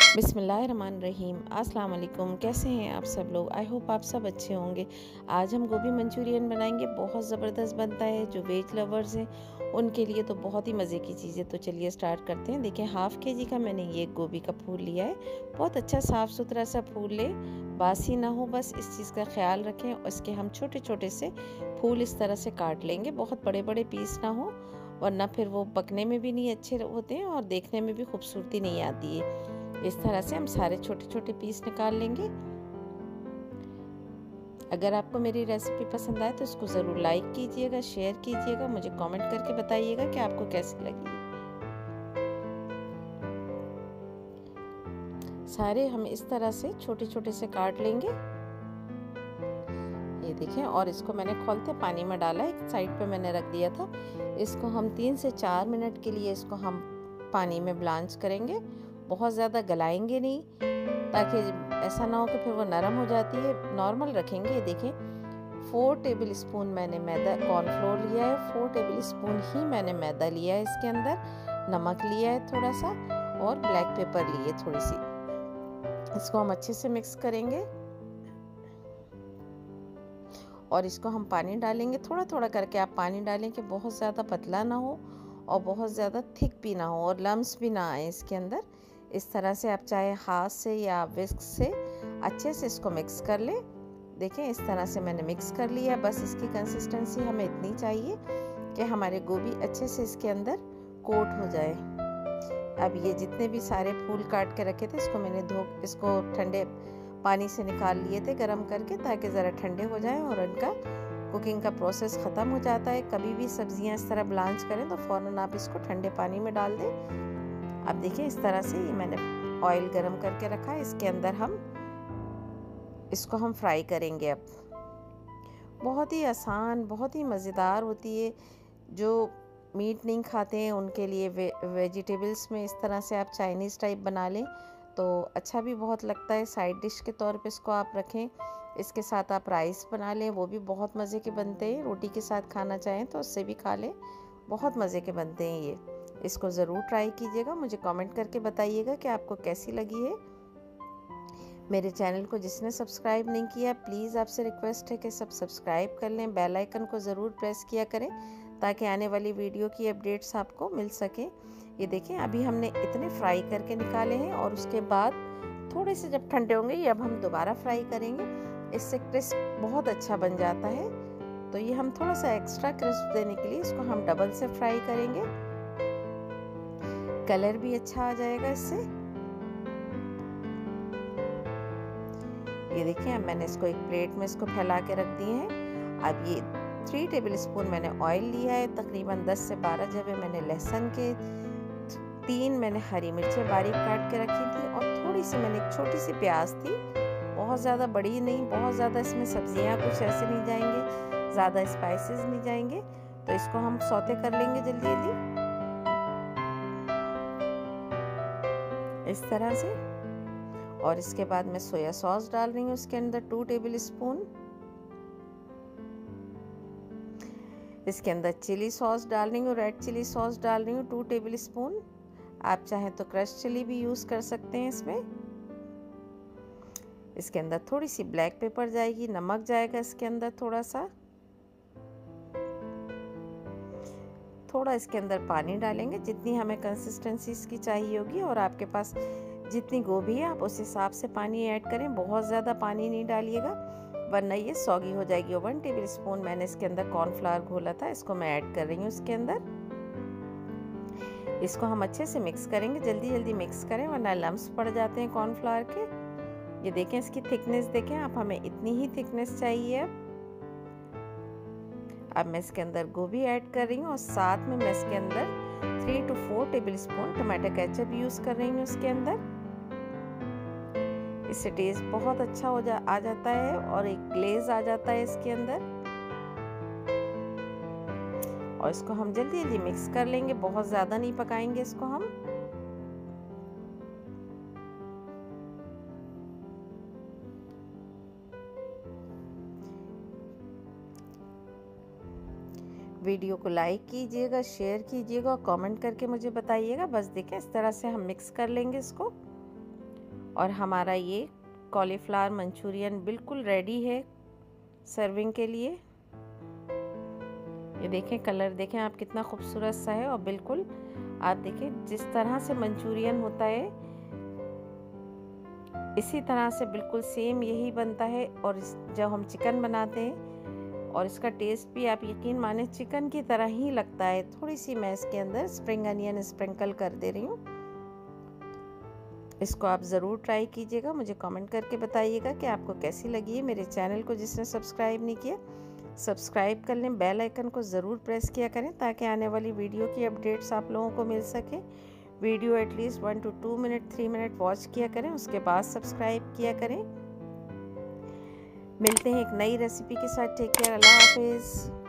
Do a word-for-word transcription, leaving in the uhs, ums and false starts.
बिस्मिल्लाहिर्रहमानिर्रहीम। अस्सलाम वालेकुम। कैसे हैं आप सब लोग? आई होप आप सब अच्छे होंगे। आज हम गोभी मंचूरियन बनाएंगे। बहुत ज़बरदस्त बनता है। जो वेज लवर्स हैं उनके लिए तो बहुत ही मज़े की चीज़ है। तो चलिए स्टार्ट करते हैं। देखिए हाफ़ के जी का मैंने ये गोभी का फूल लिया है। बहुत अच्छा साफ़ सुथरा सा फूल ले, बासी ना हो, बस इस चीज़ का ख्याल रखें। इसके हम छोटे छोटे से फूल इस तरह से काट लेंगे। बहुत बड़े बड़े पीस ना हो, वरना फिर वो पकने में भी नहीं अच्छे होते हैं और देखने में भी खूबसूरती नहीं आती है। इस तरह से हम सारे छोटे छोटे पीस निकाल लेंगे। अगर आपको मेरी रेसिपी पसंद आए तो इसको ज़रूर लाइक कीजिएगा, शेयर कीजिएगा, मुझे कमेंट करके बताइएगा कि आपको कैसी लगी। सारे हम इस तरह से छोटे छोटे से काट लेंगे। ये देखें, और इसको मैंने खोलते पानी में डाला, एक साइड पे मैंने रख दिया था। इसको हम तीन से चार मिनट के लिए इसको हम पानी में ब्लांच करेंगे। बहुत ज़्यादा गलाएंगे नहीं, ताकि ऐसा ना हो कि फिर वो नरम हो जाती है। नॉर्मल रखेंगे। ये देखें, फोर टेबल स्पून मैंने मैदा कॉर्नफ्लोर लिया है। फोर टेबल स्पून ही मैंने मैदा लिया है। इसके अंदर नमक लिया है थोड़ा सा, और ब्लैक पेपर लिए थोड़ी सी। इसको हम अच्छे से मिक्स करेंगे और इसको हम पानी डालेंगे। थोड़ा थोड़ा करके आप पानी डालें कि बहुत ज़्यादा पतला ना हो और बहुत ज़्यादा थिक भी ना हो और लम्स भी ना आए इसके अंदर। इस तरह से आप चाहे हाथ से या विस्क से अच्छे से इसको मिक्स कर लें। देखें, इस तरह से मैंने मिक्स कर लिया। बस इसकी कंसिस्टेंसी हमें इतनी चाहिए कि हमारे गोभी अच्छे से इसके अंदर कोट हो जाए। अब ये जितने भी सारे फूल काट के रखे थे, इसको मैंने धो इसको ठंडे पानी से निकाल लिए थे गरम करके, ताकि ज़रा ठंडे हो जाएं और इनका कुकिंग का प्रोसेस ख़त्म हो जाता है। कभी भी सब्जियां इस तरह ब्लांच करें तो फ़ौरन आप इसको ठंडे पानी में डाल दें। अब देखिए, इस तरह से ये मैंने ऑयल गरम करके रखा है। इसके अंदर हम इसको हम फ्राई करेंगे। अब बहुत ही आसान, बहुत ही मज़ेदार होती है। जो मीट नहीं खाते हैं उनके लिए वे, वेजिटेबल्स में इस तरह से आप चाइनीज़ टाइप बना लें तो अच्छा भी बहुत लगता है। साइड डिश के तौर पे इसको आप रखें। इसके साथ आप राइस बना लें, वो भी बहुत मज़े के बनते हैं। रोटी के साथ खाना चाहें तो उससे भी खा लें, बहुत मज़े के बनते हैं ये। इसको ज़रूर ट्राई कीजिएगा, मुझे कमेंट करके बताइएगा कि आपको कैसी लगी है। मेरे चैनल को जिसने सब्सक्राइब नहीं किया, प्लीज़ आपसे रिक्वेस्ट है कि सब सब्सक्राइब कर लें। बेल आइकन को ज़रूर प्रेस किया करें ताकि आने वाली वीडियो की अपडेट्स आपको मिल सके। ये देखें, अभी हमने इतने फ्राई करके निकाले हैं और उसके बाद थोड़े से जब ठंडे होंगे ये अब हम दोबारा फ्राई करेंगे। इससे क्रिस्प बहुत अच्छा बन जाता है। तो ये हम थोड़ा सा एक्स्ट्रा क्रिस्प देने के लिए इसको हम डबल से फ्राई करेंगे। कलर भी अच्छा आ जाएगा इससे। ये देखिए, अब मैंने इसको एक प्लेट में इसको फैला के रख दिए हैं। अब ये थ्री टेबल स्पून मैंने ऑयल लिया है। तकरीबन दस से बारह जबे मैंने लहसुन के, तीन मैंने हरी मिर्चें बारीक काट के रखी थी और थोड़ी सी मैंने एक छोटी सी प्याज थी, बहुत ज़्यादा बड़ी नहीं, बहुत ज़्यादा इसमें सब्जियां कुछ ऐसे नहीं जाएंगे, ज़्यादा स्पाइसेस नहीं जाएंगे। तो इसको हम सौते कर लेंगे जल्दी जल्दी इस तरह से। और इसके बाद मैं सोया सॉस डाल रही हूँ इसके अंदर टू टेबल स्पून। इसके अंदर चिली सॉस डाल रही हूँ, रेड चिली सॉस डाल रही हूँ टू टेबल स्पून। आप चाहें तो क्रश चिली भी यूज़ कर सकते हैं इसमें। इसके अंदर थोड़ी सी ब्लैक पेपर जाएगी, नमक जाएगा इसके अंदर थोड़ा सा। थोड़ा इसके अंदर पानी डालेंगे जितनी हमें कंसिस्टेंसी इसकी चाहिए होगी, और आपके पास जितनी गोभी है आप उस हिसाब से पानी ऐड करें। बहुत ज़्यादा पानी नहीं डालिएगा वरना ये सौगी हो जाएगी। और वन टेबल स्पून मैंने इसके अंदर कॉर्नफ्लावर घोला था, इसको मैं ऐड कर रही हूँ इसके अंदर। इसको हम अच्छे से मिक्स करेंगे। जल्दी जल्दी मिक्स करें वरना लम्स पड़ जाते हैं कॉर्नफ्लावर के। ये देखें, इसकी थिकनेस देखें आप, हमें इतनी ही थिकनेस चाहिए। अब अब मैं इसके अंदर गोभी ऐड कर रही हूँ और साथ में मैं इसके अंदर three two four tablespoon tomato ketchup use कर रही हूँ इसके अंदर। इससे टेस्ट बहुत अच्छा हो जा आ जाता है और एक ग्लेज आ जाता है इसके अंदर। और इसको हम जल्दी जल्दी मिक्स कर लेंगे, बहुत ज़्यादा नहीं पकाएंगे इसको हम। वीडियो को लाइक कीजिएगा, शेयर कीजिएगा और कमेंट करके मुझे बताइएगा। बस देखिए, इस तरह से हम मिक्स कर लेंगे इसको। और हमारा ये कॉलीफ्लावर मंचूरियन बिल्कुल रेडी है सर्विंग के लिए। ये देखें, कलर देखें आप कितना खूबसूरत सा है। और बिल्कुल आप देखें जिस तरह से मंचूरियन होता है इसी तरह से बिल्कुल सेम यही बनता है। और इस जब हम चिकन बनाते हैं और इसका टेस्ट भी आप यकीन माने चिकन की तरह ही लगता है। थोड़ी सी मैं इसके अंदर स्प्रिंग अनियन स्प्रिंकल कर दे रही हूँ। इसको आप ज़रूर ट्राई कीजिएगा, मुझे कमेंट करके बताइएगा कि आपको कैसी लगी है। मेरे चैनल को जिसने सब्सक्राइब नहीं किया सब्सक्राइब कर लें, बेल आइकन को ज़रूर प्रेस किया करें ताकि आने वाली वीडियो की अपडेट्स आप लोगों को मिल सके। Video at least one two two minute three minute watch किया करें, उसके बाद सब्सक्राइब किया करें। मिलते हैं एक नई रेसिपी के साथ। टेक केयर, अल्लाह हाफिज़।